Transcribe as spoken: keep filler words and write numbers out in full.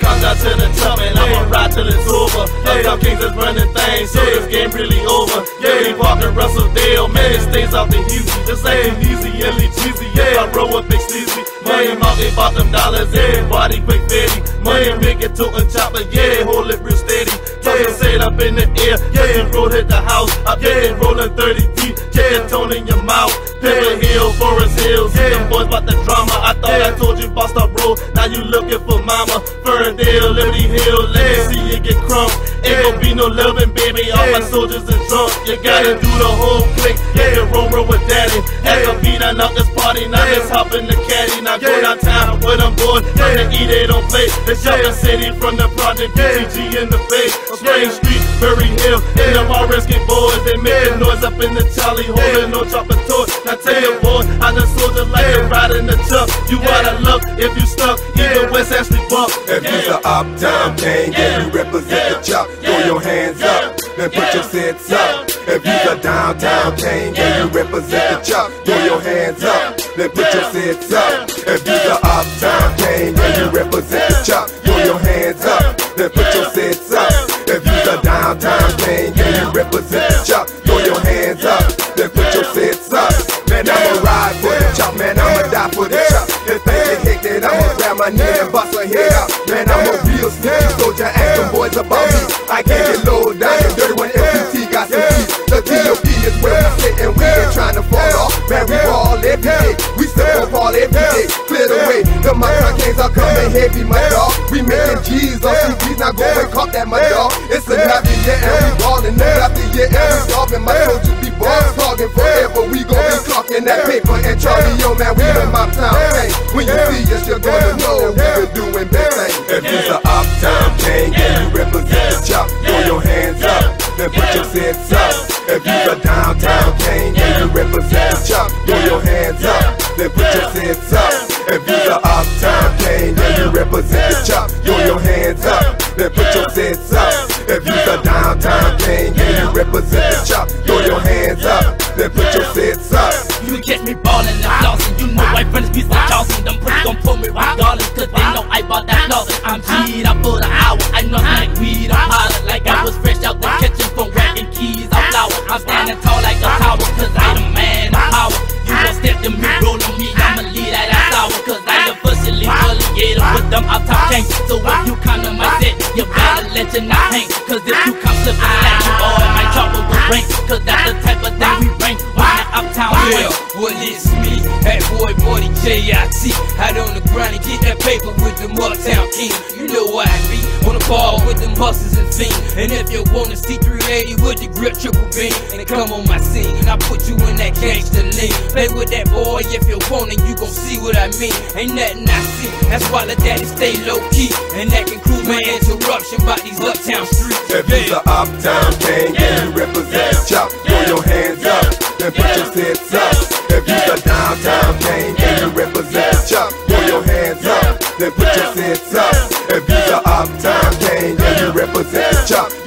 tongue out to the top, and I'ma ride till it's over. Uptown Kingz is running things, so this game really over. Yeah, we walking Russell-Dale, man, it stays out the easy. This ain't easy, really cheesy. Yeah, I roll with big sleazy. Money market, bought them dollars, yeah. Body quick fitty. Money make it to a chopper, yeah. Hold it real steady. Talking straight up in the air, yeah. Road hit the house, I've been rolling thirty deep. Yeah, tone in your mouth. Pivot Hill, Forest Hills. Them boys about the drama. I thought I told you Bust Up Road. Now you looking for mama. Ferndale, Liberty Hill. Let me see you get crunk. Ain't gon' be no loving, baby. All my soldiers is drunk. You gotta do the whole click. Yeah, roll roll with daddy. At the beat, I knock this party. Now let's hop in the caddy. Now go downtown with them boys. From the E, they don't play. They shop the city from the project. B T G in the Bay. Spring Street, Murray Hill. And them all risky boys. They making noise up in the Charlie. Holding no chopping torch. Now tell your boy, I done soldier like a ride in the truck. You oughta luck if you stuck. Even West Ashley bump. If you's a Uptown Kingz and you represent the chop, throw your hands up, then put your sets up. If you's a downtown Kingz and you represent the chop, throw your hands up, then put your sets up. If you's a Uptown Kingz and you represent the chop, throw your hands up, then put your sets up. If you's a downtown Kingz and you represent the chop, throw your hands up, then put your sets up. Man, I'ma ride for the chop, man, I'ma die for the chop. If things get hectic, I'ma grab my knee and bust her head out. Man, I'm a real sneaky soldier, ask them boys about me. I can't get low down, the dirty one F P T got some teeth. The T O P is where we sit and we ain't trying to fall off. Man, we ball every day, we step up all every day. Clear the way, the Uptown Kingz are coming heavy, my dog. We making G's on C Ds, now go and caught that, my dog. It's a happy year and we ballin', year after year and we starving. My soldiers be balls talking forever, we gon' be clocking that paper. And Charlie, yo man, we the Uptown Kingz. When you see us, you're gonna know we been doing big things. If you's a Uptown Kingz and you represent the chop, throw your hands up, then put your sets up. If you's a downtown Kingz and you represent the chop, throw your hands up, then put your sets up. If you's a Uptown Kingz and you represent the chop, throw your hands up, then put your sets up. If you's a downtown Kingz and you represent the chop, throw your hands up, then put your sets up. You can catch me ballin' and flossin'. You know I run this piece like Charleston. Them pussies gon' pull me regardless, cause they know I bought that loss. I'm G'd up for the hour. I know like weed, I'm hollin' like I was fresh out the kitchen from whacking keys on flour. I'm standing tall like a tower, cause I the man of power. You gon' step to me, roll on me, I'ma leave that ass sour. Cause I officially affiliated with them Uptown Kingz. So when you come to my set, you better let your knot hang. Cause if you come slippin' like you all, my trouble will ring. Cause that's the type of thing we bring when that Uptown Well, well it's me, that boy Buddy J I T. Out on the grind and get that paper with them Uptown Kingz. You know why I be on the ball with them hustlers and fiends. And if you wanna see three eighty with the grip triple beam, and come on my scene, I put you in that gangster lean. Play with that boy if you want it, you gon' see what I mean. Ain't nothing I see, that's why the daddy stay low key. And that can crew my interruption by these Uptown streets. If you's a Uptown Kingz and you represent the chop, throw your hands up, then put your sets up. If you's a downtown Kingz and you represent the chop, throw your hands up, then put your sets up. If you's a Uptown Kingz and you represent the chop,